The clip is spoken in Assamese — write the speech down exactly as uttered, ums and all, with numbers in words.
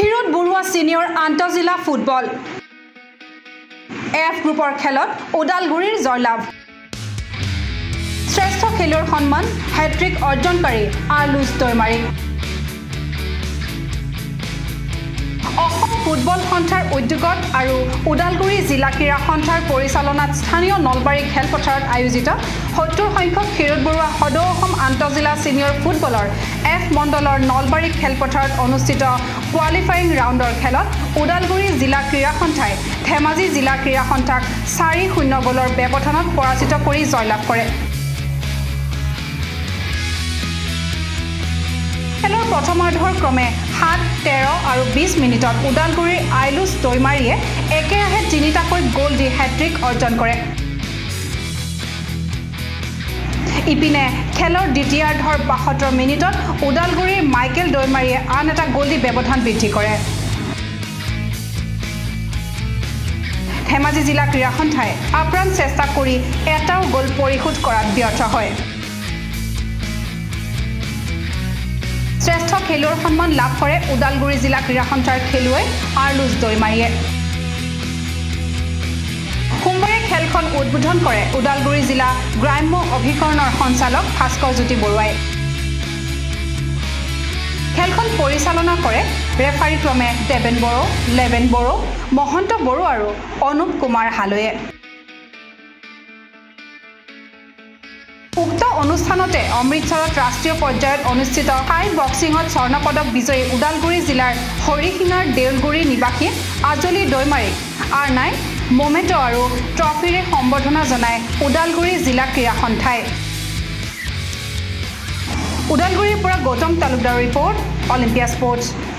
ক্ষীৰোদ বৰুৱা সিনিয়ৰ আন্তঃজিলা ফুটবল এফ গ্ৰুপৰ খেলত ওদালগুৰিৰ জয়লাভ শ্ৰেষ্ঠ খেলুৱৈৰ সন্মান হেট্ৰিক অৰ্জনকাৰী আৰলুজ দৈমাৰী অসম ফুটবল সন্থাৰ উদ্যোগত আৰু ওদালগুৰি জিলা ক্ৰীড়া সন্থাৰ পৰিচালনাত স্থানীয় নলবাৰী খেলপথাৰত আয়োজিত সত্তৰ সংখ্যক ক্ষীৰোদ বৰুৱা সদৌ অসম আন্তঃজিলা সিনিয়ৰ ফুটবলৰ এফ মণ্ডলৰ নলবাৰী খেলপথাৰত অনুষ্ঠিত কোৱালিফাইং ৰাউণ্ডৰ খেলত ওদালগুৰি জিলা ক্ৰীড়া সন্থাই ধেমাজি জিলা ক্ৰীড়া সন্থাক চাৰি শূন্য গ'লৰ ব্যৱধানত পৰাজিত কৰি জয়লাভ কৰে খেলৰ প্ৰথমাৰ্ধৰ ক্ৰমে সাত তেৰ আৰু বিশ মিনিটত ওদালগুৰিৰ আইলুজ দৈমাৰীয়ে একেৰাহে তিনিটাকৈ গ'ল দি হেট্ৰিক অৰ্জন কৰে ইপিনে খেলৰ দ্বিতীয়াৰ্ধৰ বাসত্তৰ মিনিটত ওদালগুৰিৰ মাইকেল দৈমাৰীয়ে আন এটা গ'ল দি ব্যৱধান বৃদ্ধি কৰে ধেমাজি জিলা ক্ৰীড়া সন্থাই আপ্ৰাণ চেষ্টা কৰি এটাও গ'ল পৰিশোধ কৰাত ব্যৰ্থ হয় শ্ৰেষ্ঠ খেলুৱৈৰ সন্মান লাভ কৰে ওদালগুৰি জিলা ক্ৰীড়া সন্থাৰ খেলুৱৈ আৰলুজ দৈমাৰীয়ে সোমবাৰে খেলখন উদ্বোধন কৰে ওদালগুৰি জিলা গ্ৰাম্য অভিকৰণৰ সঞ্চালক ভাস্কৰ জ্যোতি বৰুৱাই খেলখন পৰিচালনা কৰে ৰেফাৰী ক্ৰমে দেবেন বড়ো লেবেন বড়ো মহন্ত বড়ো আৰু অনুপ কুমাৰ হালৈয়ে উক্ত অনুষ্ঠানতে অমৃতসৰত ৰাষ্ট্ৰীয় পৰ্যায়ত অনুষ্ঠিত থাই বক্সিঙত স্বৰ্ণ পদক বিজয়ী ওদালগুৰি জিলাৰ হৰিশিঙাৰ দেউলগুৰি নিবাসী আজলি দৈমাৰীক আৰ নাইন মোমেণ্ট আৰু ট্ৰফিৰে সম্বৰ্ধনা জনায় ওদালগুৰি জিলা ক্ৰীড়া সন্থাই ওদালগুৰিৰ পৰা Gautam Talukdar report Olympia sports